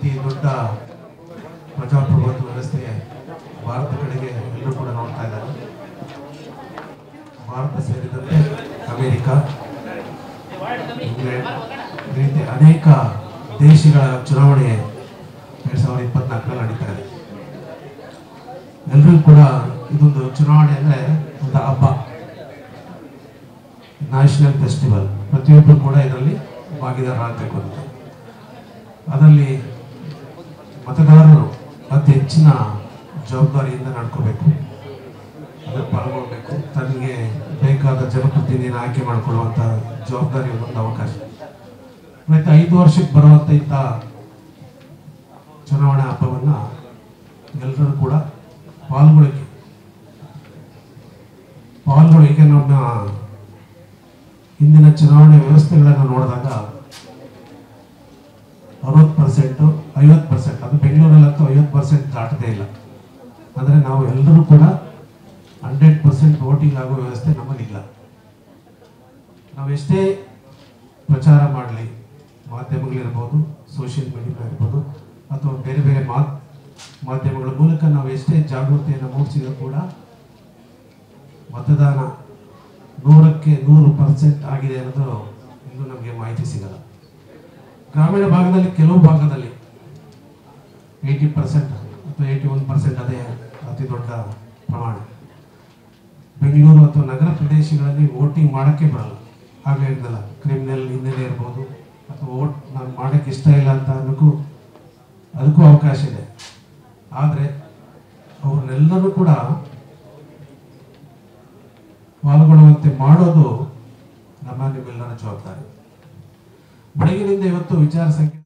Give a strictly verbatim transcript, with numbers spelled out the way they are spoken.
ಅತಿ ದೊಡ್ಡ ಪ್ರಜಾಪ್ರಭುತ್ವ ವ್ಯವಸ್ಥೆ ಭಾರತ ಕಡೆಗೆ ಎಲ್ಲರೂ ಕೂಡ ನೋಡ್ತಾ ಇದ್ದಾರೆ. ಭಾರತ ಸೇರಿದಂತೆ ಅಮೆರಿಕ, ಇಂಗ್ಲೆಂಡ್ ಈ ರೀತಿ ಅನೇಕ ದೇಶಗಳ ಚುನಾವಣೆ ಎರಡ್ ಸಾವಿರದ ಇಪ್ಪತ್ನಾಲ್ಕರಲ್ಲಿ ನಡೀತಾ ಇದೆ. ಎಲ್ಲರೂ ಕೂಡ ಇದೊಂದು ಚುನಾವಣೆ ಅಂದರೆ ಒಂದು ಹಬ್ಬ, ನ್ಯಾಷನಲ್ ಫೆಸ್ಟಿವಲ್. ಪ್ರತಿಯೊಬ್ಬರು ಕೂಡ ಇದರಲ್ಲಿ ಭಾಗಿದಾರರಾಗಬೇಕು ಅಂತ. ಅದರಲ್ಲಿ ಮತದಾರರು ಅತಿ ಹೆಚ್ಚಿನ ಜವಾಬ್ದಾರಿಯಿಂದ ನಡ್ಕೋಬೇಕು, ಅದಕ್ಕೆ ಪಾಲ್ಗೊಳ್ಬೇಕು. ತನಗೆ ಬೇಕಾದ ಜನಪ್ರತಿನಿಧಿನ ಆಯ್ಕೆ ಮಾಡಿಕೊಳ್ಳುವಂಥ ಜವಾಬ್ದಾರಿ ಒಂದು ಅವಕಾಶ. ಮತ್ತು ಐದು ವರ್ಷಕ್ಕೆ ಬರುವಂಥ ಇಂಥ ಚುನಾವಣಾ ಹಬ್ಬವನ್ನು ಎಲ್ಲರೂ ಕೂಡ ಪಾಲ್ಗೊಳ್ಳಕ್ಕೆ ಪಾಲ್ಗೊಳ್ಳಿಕ್ಕೆ ನಮ್ಮ ಹಿಂದಿನ ಚುನಾವಣೆ ವ್ಯವಸ್ಥೆಗಳನ್ನು ನೋಡಿದಾಗ ಅರವತ್ತು ಪರ್ಸೆಂಟು ಐವತ್ತು ಪರ್ಸೆಂಟ್ ಅದು ಬೆಂಗಳೂರಲ್ಲಂತೂ ಐವತ್ತು ಪರ್ಸೆಂಟ್ ದಾಟದೇ ಇಲ್ಲ. ಅಂದರೆ ನಾವು ಎಲ್ಲರೂ ಕೂಡ ಹಂಡ್ರೆಡ್ ಪರ್ಸೆಂಟ್ ವೋಟಿಂಗ್ ಆಗೋ ವ್ಯವಸ್ಥೆ ನಮಗಿಲ್ಲ. ನಾವೆಷ್ಟೇ ಪ್ರಚಾರ ಮಾಡಲಿ, ಮಾಧ್ಯಮಗಳಿರ್ಬೋದು, ಸೋಷಿಯಲ್ ಮೀಡಿಯಾ ಇರ್ಬೋದು, ಅಥವಾ ಬೇರೆ ಬೇರೆ ಮಾತ್ ಮಾಧ್ಯಮಗಳ ಮೂಲಕ ನಾವು ಎಷ್ಟೇ ಜಾಗೃತಿಯನ್ನು ಮೂಡಿಸಿದರೂ ಕೂಡ ಮತದಾನ ನೂರಕ್ಕೆ ನೂರು ಪರ್ಸೆಂಟ್ ಆಗಿದೆ ಅನ್ನೋದು ಇನ್ನೂ ನಮಗೆ ಮಾಹಿತಿ ಸಿಗಲ್ಲ. ಗ್ರಾಮೀಣ ಭಾಗದಲ್ಲಿ ಕೆಲವು ಭಾಗದಲ್ಲಿ ಏಯ್ಟಿ ಪರ್ಸೆಂಟ್ ಅಥವಾ ಏಯ್ಟಿ ಒನ್ ಪರ್ಸೆಂಟ್ ಅದೇ ಅತಿ ದೊಡ್ಡ ಪ್ರಮಾಣ. ಬೆಂಗಳೂರು ಅಥವಾ ನಗರ ಪ್ರದೇಶಗಳಲ್ಲಿ ವೋಟಿಂಗ್ ಮಾಡೋಕ್ಕೆ ಬರಲ್ಲ. ಆಗಲೇ ಇರ್ತಲ್ಲ, ಕ್ರಿಮಿನಲ್ ಹಿನ್ನೆಲೆ ಇರ್ಬೋದು, ಅಥವಾ ವೋಟ್ ನಾನು ಮಾಡೋಕ್ಕೆ ಇಷ್ಟ ಇಲ್ಲ ಅಂತ ಅನ್ನೋಕ್ಕೂ ಅದಕ್ಕೂ ಅವಕಾಶ ಇದೆ. ಆದರೆ ಅವ್ರನ್ನೆಲ್ಲರೂ ಕೂಡ ಪಾಲ್ಗೊಳ್ಳುವಂತೆ ಮಾಡೋದು ನಮ್ಮ ನಿಮ್ಮೆಲ್ಲರ ಜವಾಬ್ದಾರಿ. ಬೆಳಗಿನಿಂದ ಇವತ್ತು ವಿಚಾರ ಸಂಖ್ಯೆ